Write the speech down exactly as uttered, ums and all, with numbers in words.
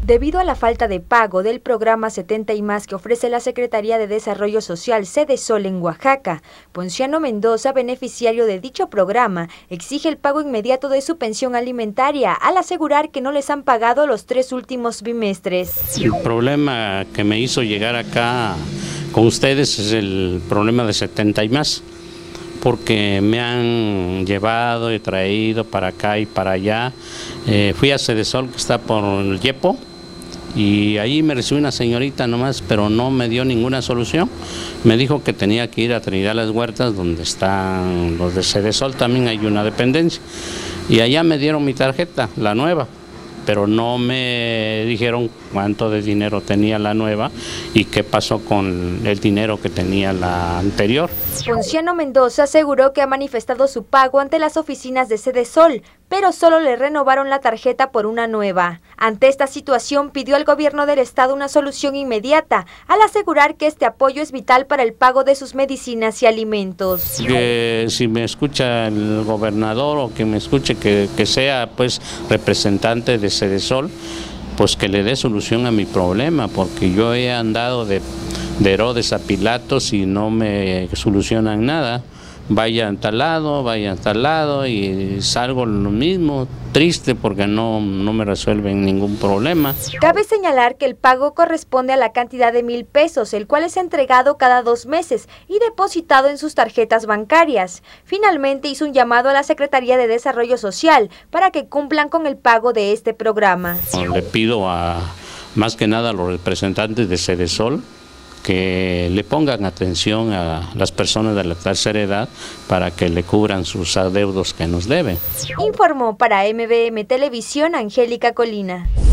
Debido a la falta de pago del programa setenta y más que ofrece la Secretaría de Desarrollo Social Sedesol en Oaxaca, Ponciano Mendoza, beneficiario de dicho programa, exige el pago inmediato de su pensión alimentaria al asegurar que no les han pagado los tres últimos bimestres. El problema que me hizo llegar acá con ustedes es el problema de setenta y más, porque me han llevado y traído para acá y para allá. Eh, fui a Sedesol, que está por el Yepo, y ahí me recibió una señorita nomás, pero no me dio ninguna solución. Me dijo que tenía que ir a Trinidad Las Huertas, donde están los de Sedesol, también hay una dependencia, y allá me dieron mi tarjeta, la nueva, pero no me dijeron cuánto de dinero tenía la nueva y qué pasó con el dinero que tenía la anterior. Ponciano Mendoza aseguró que ha manifestado su pago ante las oficinas de Sedesol, pero solo le renovaron la tarjeta por una nueva. Ante esta situación pidió al gobierno del estado una solución inmediata, al asegurar que este apoyo es vital para el pago de sus medicinas y alimentos. Que si me escucha el gobernador o que me escuche que, que sea pues representante de Sedesol, pues que le dé solución a mi problema, porque yo he andado de, de Herodes a Pilatos y no me solucionan nada. Vayan tal lado, vayan tal lado y salgo lo mismo, triste porque no, no me resuelven ningún problema. Cabe señalar que el pago corresponde a la cantidad de mil pesos, el cual es entregado cada dos meses y depositado en sus tarjetas bancarias. Finalmente hizo un llamado a la Secretaría de Desarrollo Social para que cumplan con el pago de este programa. Le pido a, más que nada a los representantes de Sedesol, que le pongan atención a las personas de la tercera edad para que le cubran sus adeudos que nos deben. Informó para M V M Televisión Angélica Colina.